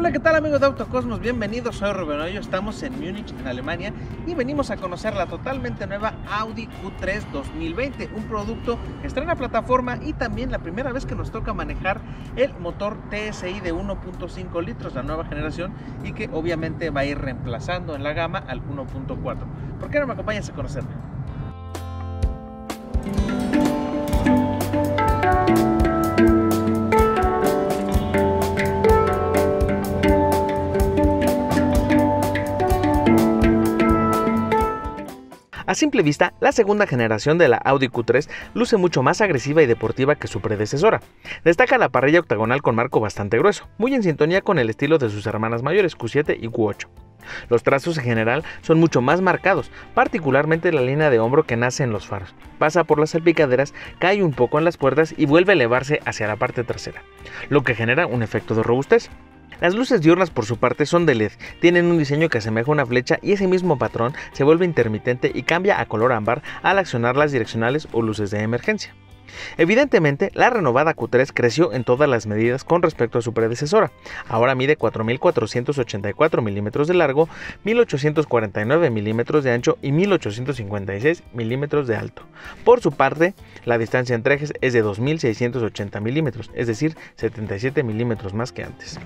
Hola, ¿qué tal amigos de Autocosmos? Bienvenidos, soy Rubén Hoyo, estamos en Múnich, en Alemania, y venimos a conocer la totalmente nueva Audi Q3 2020, un producto que estrena plataforma y también la primera vez que nos toca manejar el motor TSI de 1.5 litros, la nueva generación, y que obviamente va a ir reemplazando en la gama al 1.4. ¿Por qué no me acompañas a conocerla? A simple vista, la segunda generación de la Audi Q3 luce mucho más agresiva y deportiva que su predecesora. Destaca la parrilla octagonal con marco bastante grueso, muy en sintonía con el estilo de sus hermanas mayores Q7 y Q8. Los trazos en general son mucho más marcados, particularmente la línea de hombro que nace en los faros. Pasa por las salpicaderas, cae un poco en las puertas y vuelve a elevarse hacia la parte trasera, lo que genera un efecto de robustez. Las luces diurnas por su parte son de LED, tienen un diseño que asemeja una flecha y ese mismo patrón se vuelve intermitente y cambia a color ámbar al accionar las direccionales o luces de emergencia. Evidentemente, la renovada Q3 creció en todas las medidas con respecto a su predecesora. Ahora mide 4.484 milímetros de largo, 1.849 milímetros de ancho y 1.856 milímetros de alto. Por su parte, la distancia entre ejes es de 2.680 milímetros, es decir, 77 milímetros más que antes.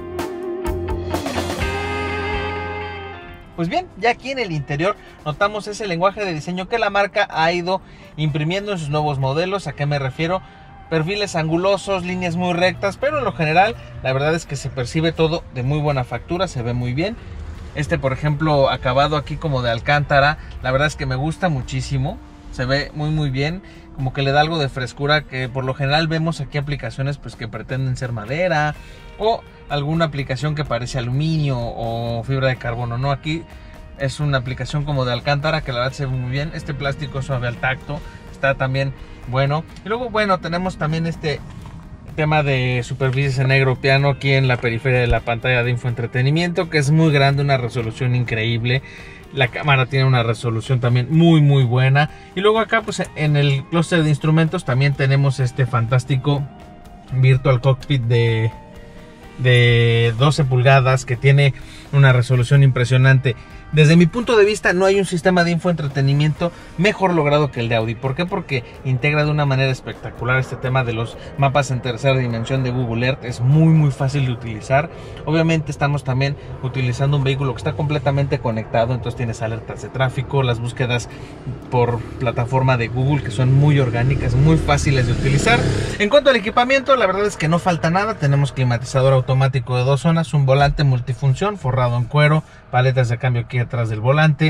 Pues bien, ya aquí en el interior notamos ese lenguaje de diseño que la marca ha ido imprimiendo en sus nuevos modelos. ¿A qué me refiero? Perfiles angulosos, líneas muy rectas, pero en lo general la verdad es que se percibe todo de muy buena factura, se ve muy bien. Por ejemplo, acabado aquí como de alcántara, la verdad es que me gusta muchísimo, se ve muy bien, como que le da algo de frescura, que por lo general vemos aquí aplicaciones pues que pretenden ser madera o alguna aplicación que parece aluminio o fibra de carbono. No, aquí es una aplicación como de alcántara que la verdad se ve muy bien. Este plástico suave al tacto está también bueno. Y luego, bueno, tenemos también este tema de superficies en negro piano aquí en la periferia de la pantalla de infoentretenimiento, que es muy grande, una resolución increíble. La cámara tiene una resolución también muy buena. Y luego acá pues en el clúster de instrumentos también tenemos este fantástico Virtual Cockpit de 12 pulgadas que tiene una resolución impresionante. Desde mi punto de vista no hay un sistema de infoentretenimiento mejor logrado que el de Audi. ¿Por qué? Porque integra de una manera espectacular este tema de los mapas en tercera dimensión de Google Earth. Es muy fácil de utilizar. Obviamente estamos también utilizando un vehículo que está completamente conectado, entonces tienes alertas de tráfico, las búsquedas por plataforma de Google que son muy orgánicas, muy fáciles de utilizar. En cuanto al equipamiento, la verdad es que no falta nada. Tenemos climatizador automático de 2 zonas, un volante multifunción forrado en cuero, paletas de cambio aquí atrás del volante,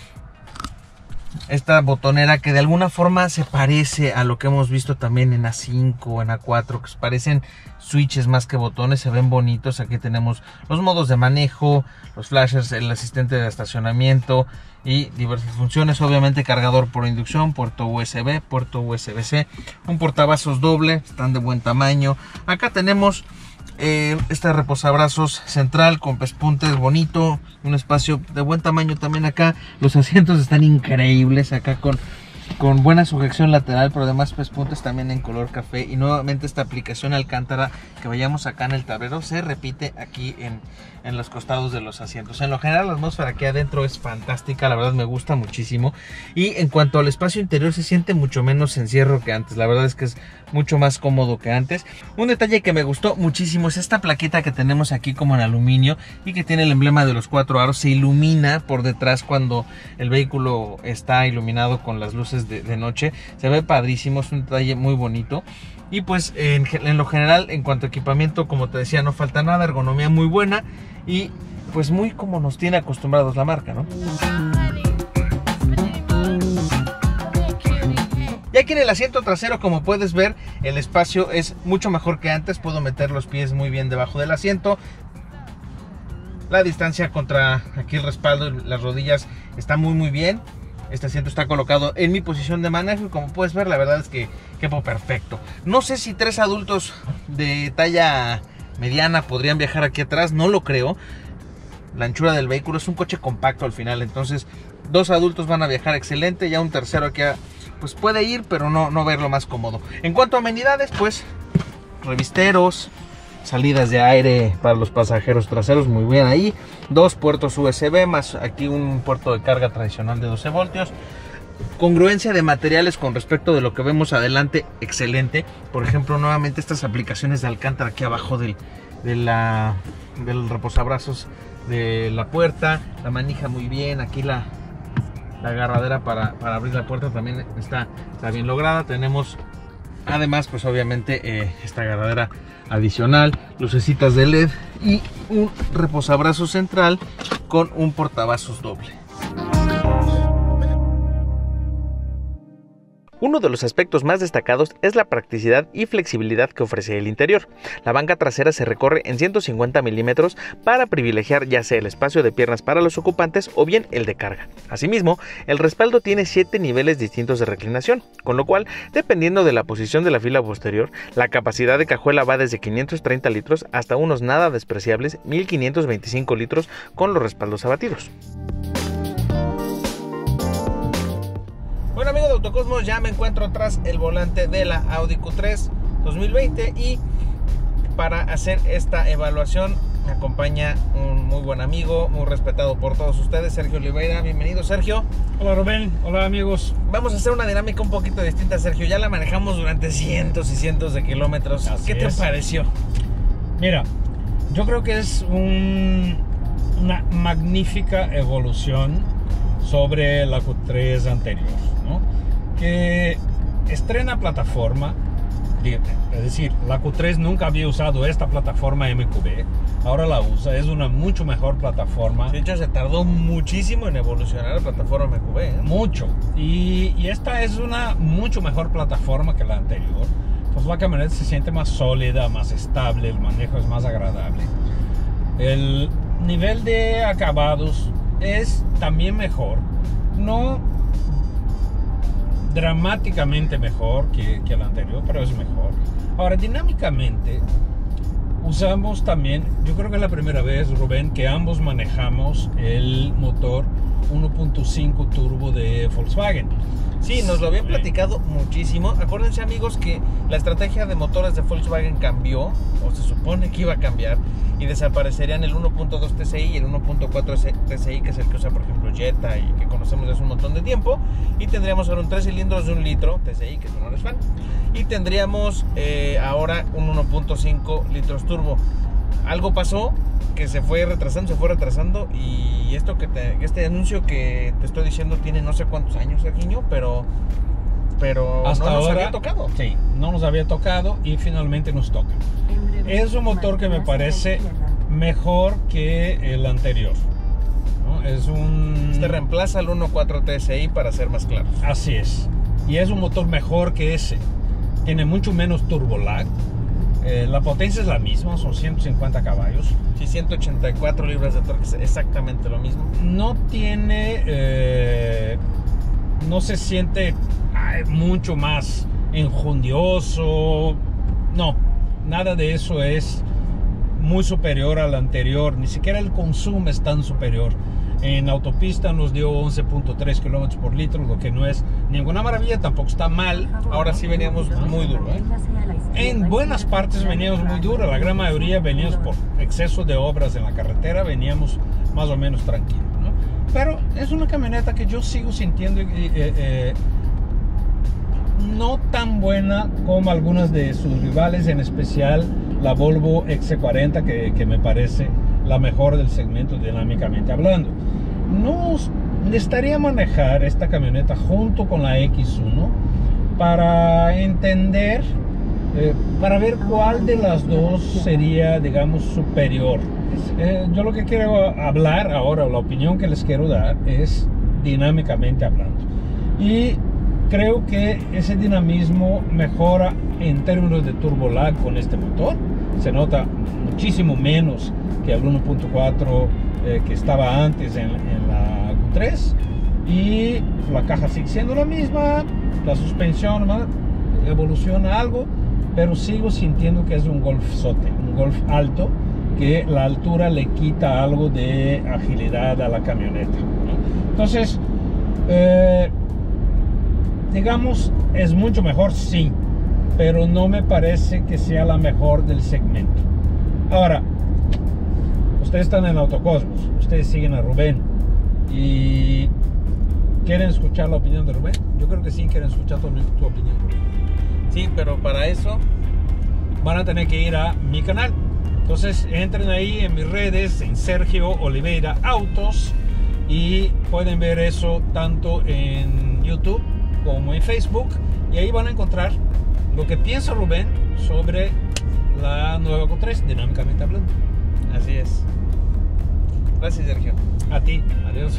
esta botonera que de alguna forma se parece a lo que hemos visto también en A5 o en A4, que parecen switches más que botones, se ven bonitos. Aquí tenemos los modos de manejo, los flashers, el asistente de estacionamiento y diversas funciones. Obviamente cargador por inducción, puerto USB, puerto USB-C, un portavasos doble, están de buen tamaño. Acá tenemos este reposabrazos central con pespuntes bonito, un espacio de buen tamaño también acá. Los asientos están increíbles acá con buena sujeción lateral, pero además pespuntes también en color café. Y nuevamente esta aplicación alcántara que veíamos acá en el tablero se repite aquí en los costados de los asientos. En lo general la atmósfera aquí adentro es fantástica, la verdad me gusta muchísimo. Y en cuanto al espacio interior, se siente mucho menos encierro que antes. La verdad es que es mucho más cómodo que antes. Un detalle que me gustó muchísimo es esta plaquita que tenemos aquí como en aluminio y que tiene el emblema de los 4 aros. Se ilumina por detrás cuando el vehículo está iluminado con las luces de noche. Se ve padrísimo, es un detalle muy bonito. Y pues en lo general, en cuanto a equipamiento, como te decía, no falta nada, ergonomía muy buena y pues muy como nos tiene acostumbrados la marca, ¿no? Y aquí en el asiento trasero, como puedes ver, el espacio es mucho mejor que antes. Puedo meter los pies muy bien debajo del asiento. La distancia contra aquí el respaldo y las rodillas está muy bien. Este asiento está colocado en mi posición de manejo y como puedes ver, la verdad es que quepo perfecto. No sé si 3 adultos de talla mediana podrían viajar aquí atrás, no lo creo. La anchura del vehículo, es un coche compacto al final, entonces 2 adultos van a viajar excelente. Ya un tercero aquí pues puede ir, pero no verlo más cómodo. En cuanto a amenidades, pues revisteros, salidas de aire para los pasajeros traseros, muy bien ahí. 2 puertos USB, más aquí un puerto de carga tradicional de 12 voltios. Congruencia de materiales con respecto de lo que vemos adelante, excelente. Por ejemplo, nuevamente estas aplicaciones de alcántara aquí abajo del reposabrazos de la puerta. La manija muy bien, aquí la agarradera para abrir la puerta también está bien lograda. Tenemos además, pues obviamente esta agarradera adicional, lucecitas de LED y un reposabrazos central con un portavasos doble. Uno de los aspectos más destacados es la practicidad y flexibilidad que ofrece el interior. La banca trasera se recorre en 150 milímetros para privilegiar ya sea el espacio de piernas para los ocupantes o bien el de carga. Asimismo, el respaldo tiene 7 niveles distintos de reclinación, con lo cual, dependiendo de la posición de la fila posterior, la capacidad de cajuela va desde 530 litros hasta unos nada despreciables 1525 litros con los respaldos abatidos. Bueno, amigos de Autocosmos, ya me encuentro tras el volante de la Audi Q3 2020 y para hacer esta evaluación me acompaña un muy buen amigo, muy respetado por todos ustedes, Sergio Oliveira. Bienvenido, Sergio. Hola, Rubén. Hola, amigos. Vamos a hacer una dinámica un poquito distinta, Sergio. Ya la manejamos durante cientos y cientos de kilómetros. ¿Qué te pareció? Mira, yo creo que es una magnífica evolución sobre la Q3 anterior, ¿no? Que estrena plataforma, es decir, la Q3 nunca había usado esta plataforma MQB, ahora la usa, es una mucho mejor plataforma. De hecho, se tardó muchísimo en evolucionar la plataforma MQB, ¿eh? Mucho, y esta es una mucho mejor plataforma que la anterior, pues la camioneta se siente más sólida, más estable, el manejo es más agradable. El nivel de acabados es también mejor, no dramáticamente mejor que el anterior, pero es mejor. Ahora, dinámicamente usamos también, yo creo que es la primera vez, Rubén, que ambos manejamos el motor 1.5 turbo de Volkswagen. Sí, nos lo habían platicado muchísimo. Acuérdense, amigos, que la estrategia de motores de Volkswagen cambió, o se supone que iba a cambiar, y desaparecerían el 1.2 TSI y el 1.4 TSI, que es el que usa, por ejemplo, Jetta y que conocemos desde hace un montón de tiempo. Y tendríamos ahora un 3 cilindros de 1 litro TSI, que tú no eres fan. Y tendríamos ahora un 1.5 litros turbo. Algo pasó que se fue retrasando y este anuncio que te estoy diciendo tiene no sé cuántos años, Sergiño, pero hasta no nos ahora había tocado. Sí, no nos había tocado y finalmente nos toca. Es un motor que me parece mejor que el anterior, ¿no? Este reemplaza el 1.4 TSI, para ser más claros. Así es, y es un motor mejor que ese. Tiene mucho menos turbo lag. La potencia es la misma, son 150 caballos. Sí, 184 libras de torque, es exactamente lo mismo. No tiene, no se siente mucho más enjundioso. No, nada de eso es muy superior al anterior. Ni siquiera el consumo es tan superior. En autopista nos dio 11.3 kilómetros por litro, lo que no es ninguna maravilla, tampoco está mal. Ahora sí veníamos muy duro, ¿eh? En buenas partes veníamos muy duro, la gran mayoría veníamos por exceso de obras en la carretera, veníamos más o menos tranquilos, ¿no? Pero es una camioneta que yo sigo sintiendo no tan buena como algunas de sus rivales, en especial la Volvo XC40, que me parece la mejor del segmento dinámicamente hablando. Nos necesitaría manejar esta camioneta junto con la X1 para entender, para ver cuál de las dos sería, digamos, superior. Yo lo que quiero hablar ahora, la opinión que les quiero dar, es dinámicamente hablando. Y creo que ese dinamismo mejora en términos de turbo lag con este motor. Se nota muchísimo menos que el 1.4 que estaba antes en la Q3, y la caja sigue siendo la misma, la suspensión evoluciona algo, pero sigo sintiendo que es un Golfzote, un Golf alto, que la altura le quita algo de agilidad a la camioneta, ¿no? Entonces, digamos, es mucho mejor, sí, pero no me parece que sea la mejor del segmento. Ahora, ustedes están en Autocosmos, ustedes siguen a Rubén y quieren escuchar la opinión de Rubén. Yo creo que sí quieren escuchar tu opinión, Rubén. Sí, pero para eso van a tener que ir a mi canal. Entonces entren ahí en mis redes, en Sergio Oliveira Autos, y pueden ver eso tanto en YouTube como en Facebook, y ahí van a encontrar lo que piensa Rubén sobre la nueva Q3, dinámicamente hablando. Así es. Gracias, Sergio. A ti, adiós.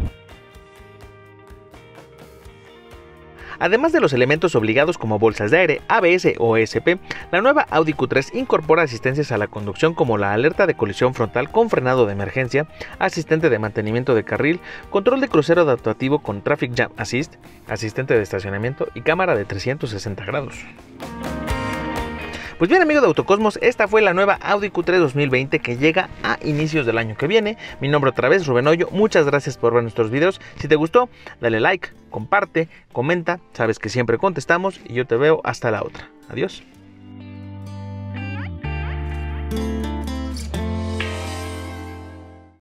Además de los elementos obligados como bolsas de aire, ABS o ESP, la nueva Audi Q3 incorpora asistencias a la conducción como la alerta de colisión frontal con frenado de emergencia, asistente de mantenimiento de carril, control de crucero adaptativo con Traffic Jam Assist, asistente de estacionamiento y cámara de 360 grados. Pues bien, amigos de Autocosmos, esta fue la nueva Audi Q3 2020 que llega a inicios del año que viene. Mi nombre otra vez, Rubén Hoyo. Muchas gracias por ver nuestros videos. Si te gustó, dale like, comparte, comenta. Sabes que siempre contestamos y yo te veo hasta la otra. Adiós.